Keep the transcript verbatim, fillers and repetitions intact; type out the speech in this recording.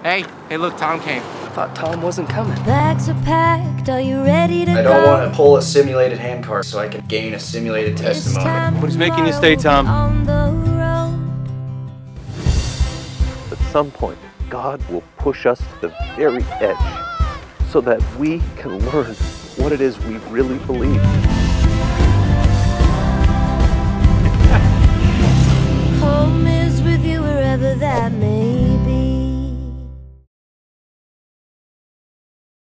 Hey, hey look, Tom came. I thought Tom wasn't coming. Bags are packed, are you ready to go? I don't want to pull a simulated handcart so I can gain a simulated testimony. What is making you stay, Tom? On the road. At some point, God will push us to the very edge so that we can learn what it is we really believe.